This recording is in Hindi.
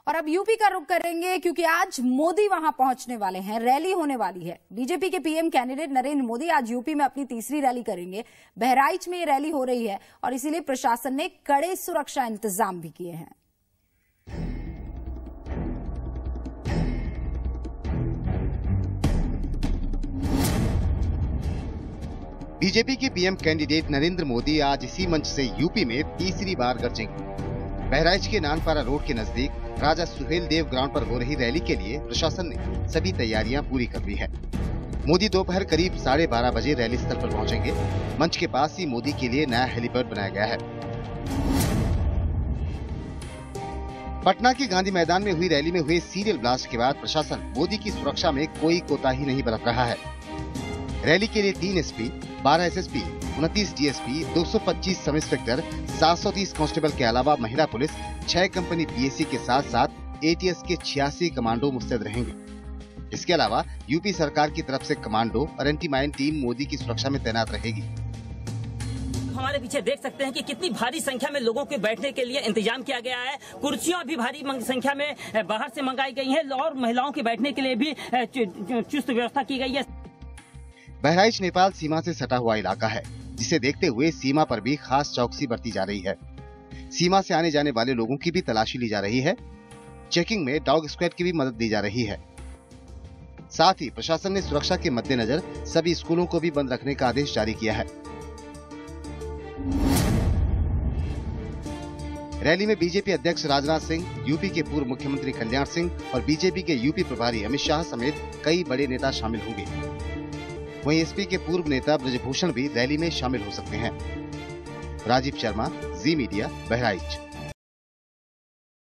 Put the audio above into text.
और अब यूपी का रुख करेंगे क्योंकि आज मोदी वहां पहुंचने वाले हैं, रैली होने वाली है। बीजेपी के पीएम कैंडिडेट नरेंद्र मोदी आज यूपी में अपनी तीसरी रैली करेंगे। बहराइच में ये रैली हो रही है और इसीलिए प्रशासन ने कड़े सुरक्षा इंतजाम भी किए हैं। बीजेपी के पीएम कैंडिडेट नरेंद्र मोदी आज इसी मंच से यूपी में तीसरी बार गरजेंगे। बहराइच के नानपारा रोड के नजदीक राजा सुहेल देव ग्राउंड पर हो रही रैली के लिए प्रशासन ने सभी तैयारियां पूरी कर ली है। मोदी दोपहर करीब 12:30 बजे रैली स्थल पर पहुंचेंगे। मंच के पास ही मोदी के लिए नया हेलीपैड बनाया गया है। पटना के गांधी मैदान में हुई रैली में हुए सीरियल ब्लास्ट के बाद प्रशासन मोदी की सुरक्षा में कोई कोताही नहीं बरत रहा है। रैली के लिए 3 SP, 12 SSP, 29 DSP, 225 sub inspector, 730 constable के अलावा महिला पुलिस, 6 कंपनी पीएसी के साथ साथ एटीएस के 86 कमांडो मुस्तैद रहेंगे। इसके अलावा यूपी सरकार की तरफ से कमांडो और एंटी माइन टीम मोदी की सुरक्षा में तैनात रहेगी। हमारे पीछे देख सकते हैं कि कितनी भारी संख्या में लोगों के बैठने के लिए इंतजाम किया गया है। कुर्सियां भी भारी संख्या में बाहर से मंगाई गई हैं और महिलाओं के बैठने के लिए भी चुस्त व्यवस्था की गई है। बहराइच नेपाल सीमा से सटा हुआ इलाका है, जिसे देखते हुए सीमा पर भी खास चौकसी बरती जा रही है। सीमा से आने जाने वाले लोगों की भी तलाशी ली जा रही है। चेकिंग में डॉग स्क्वाड की भी मदद दी जा रही है। साथ ही प्रशासन ने सुरक्षा के मद्देनजर सभी स्कूलों को भी बंद रखने का आदेश जारी किया है। रैली में बीजेपी अध्यक्ष राजनाथ सिंह, यूपी के पूर्व मुख्यमंत्री कल्याण सिंह और बीजेपी के यूपी प्रभारी अमित शाह समेत कई बड़े नेता शामिल होंगे। वहीं एसपी के पूर्व नेता ब्रजभूषण भी रैली में शामिल हो सकते हैं। Rajiv Sharma, Zee Media, Bahraich.